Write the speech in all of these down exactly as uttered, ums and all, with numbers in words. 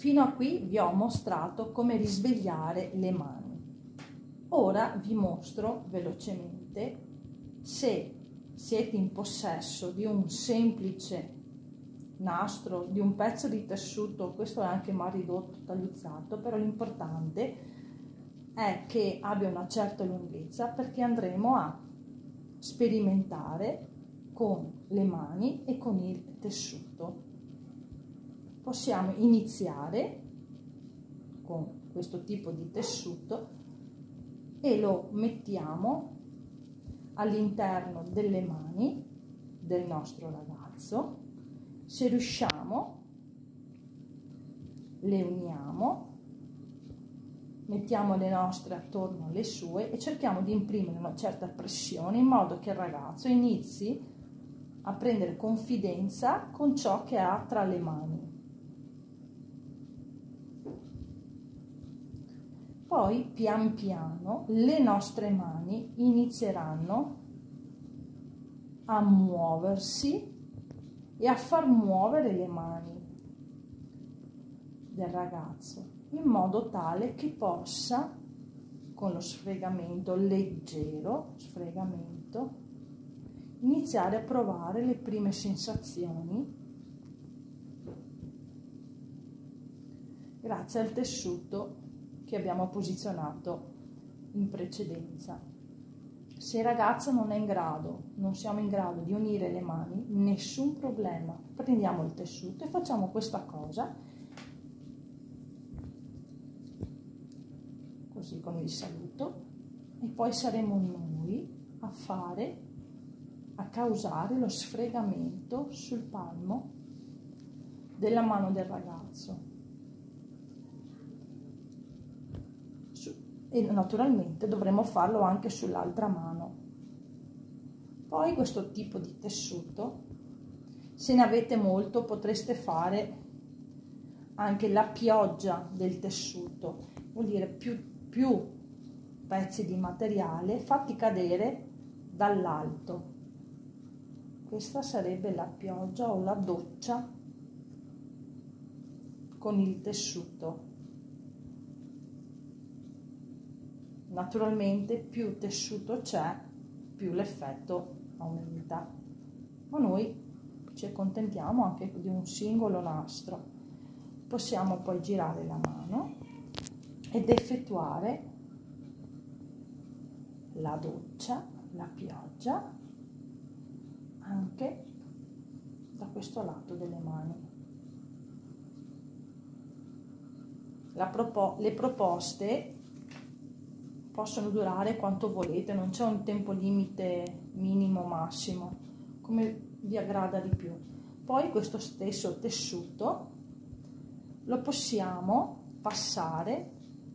Fino a qui vi ho mostrato come risvegliare le mani. Ora vi mostro velocemente, se siete in possesso di un semplice nastro, di un pezzo di tessuto, questo è anche mal ridotto, tagliuzzato, però l'importante è che abbia una certa lunghezza, perché andremo a sperimentare con le mani e con il tessuto. Possiamo iniziare con questo tipo di tessuto e lo mettiamo all'interno delle mani del nostro ragazzo. Se riusciamo, le uniamo, mettiamo le nostre attorno alle sue e cerchiamo di imprimere una certa pressione in modo che il ragazzo inizi a prendere confidenza con ciò che ha tra le mani. Poi pian piano le nostre mani inizieranno a muoversi e a far muovere le mani del ragazzo in modo tale che possa, con lo sfregamento leggero, sfregamento, iniziare a provare le prime sensazioni grazie al tessuto che abbiamo posizionato in precedenza. Se il ragazzo non è in grado, non siamo in grado di unire le mani, nessun problema. Prendiamo il tessuto e facciamo questa cosa, così con il saluto, e poi saremo noi a fare, a causare lo sfregamento sul palmo della mano del ragazzo. E naturalmente dovremo farlo anche sull'altra mano. Poi questo tipo di tessuto, se ne avete molto, potreste fare anche la pioggia del tessuto, vuol dire più, più pezzi di materiale fatti cadere dall'alto. Questa sarebbe la pioggia o la doccia con il tessuto. Naturalmente più tessuto c'è, più l'effetto aumenta, ma noi ci accontentiamo anche di un singolo nastro. Possiamo poi girare la mano ed effettuare la doccia, la pioggia anche da questo lato delle mani. La propo- le proposte possono durare quanto volete, non c'è un tempo limite minimo massimo, come vi aggrada di più. Poi questo stesso tessuto lo possiamo passare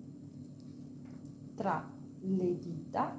tra le dita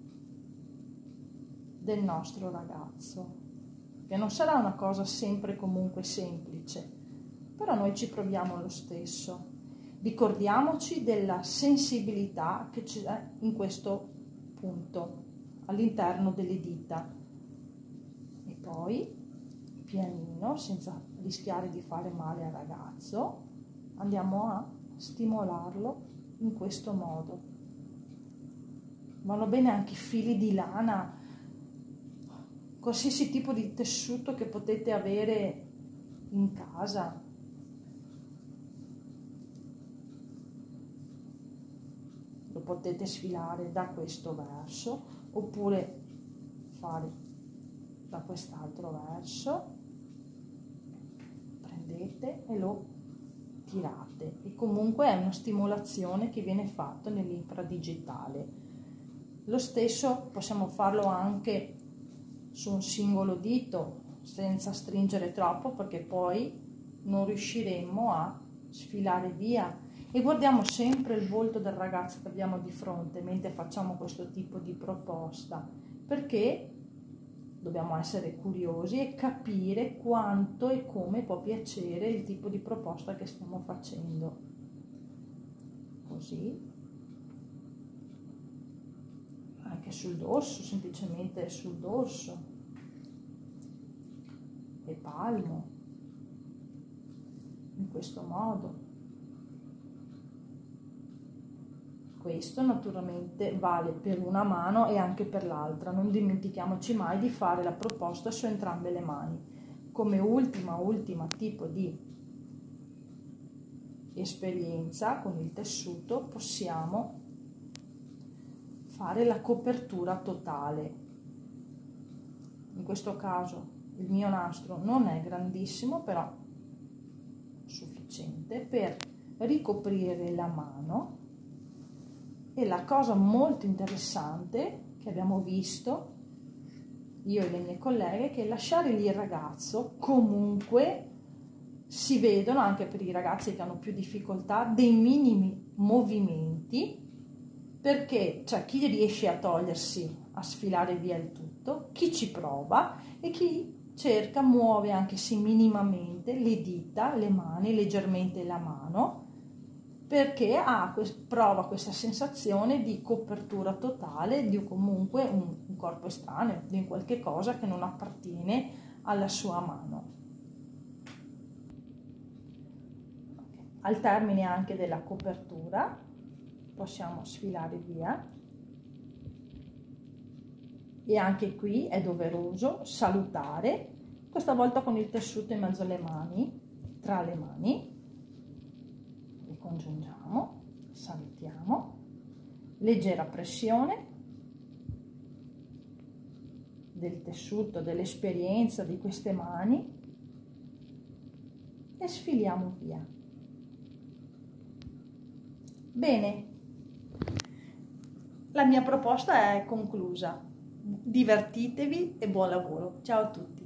del nostro ragazzo, che non sarà una cosa sempre comunque semplice, però noi ci proviamo lo stesso. Ricordiamoci della sensibilità che c'è in questo punto, all'interno delle dita. E poi, pianino, senza rischiare di fare male al ragazzo, andiamo a stimolarlo in questo modo. Vanno bene anche i fili di lana, qualsiasi tipo di tessuto che potete avere in casa. Lo potete sfilare da questo verso oppure fare da quest'altro verso, prendete e lo tirate, e comunque è una stimolazione che viene fatta nell'infradigitale. Lo stesso possiamo farlo anche su un singolo dito senza stringere troppo, perché poi non riusciremo a sfilare via. E guardiamo sempre il volto del ragazzo che abbiamo di fronte mentre facciamo questo tipo di proposta, perché dobbiamo essere curiosi e capire quanto e come può piacere il tipo di proposta che stiamo facendo. Così, anche sul dorso, semplicemente sul dorso e palmo, in questo modo. Questo naturalmente vale per una mano e anche per l'altra, non dimentichiamoci mai di fare la proposta su entrambe le mani. Come ultima, ultima tipo di esperienza con il tessuto possiamo fare la copertura totale. In questo caso il mio nastro non è grandissimo, però sufficiente per ricoprire la mano. E la cosa molto interessante che abbiamo visto io e le mie colleghe è che lasciare lì il ragazzo, comunque si vedono anche per i ragazzi che hanno più difficoltà dei minimi movimenti, perché c'è chi riesce a togliersi, a sfilare via il tutto, chi ci prova e chi cerca, muove anche se minimamente le dita, le mani, leggermente la mano, perché ha, prova questa sensazione di copertura totale di comunque un, un corpo estraneo, di qualche cosa che non appartiene alla sua mano. Al termine anche della copertura possiamo sfilare via, e anche qui è doveroso salutare, questa volta con il tessuto in mezzo alle mani, tra le mani. Congiungiamo, salutiamo, leggera pressione del tessuto, dell'esperienza di queste mani e sfiliamo via. Bene, la mia proposta è conclusa. Divertitevi e buon lavoro. Ciao a tutti.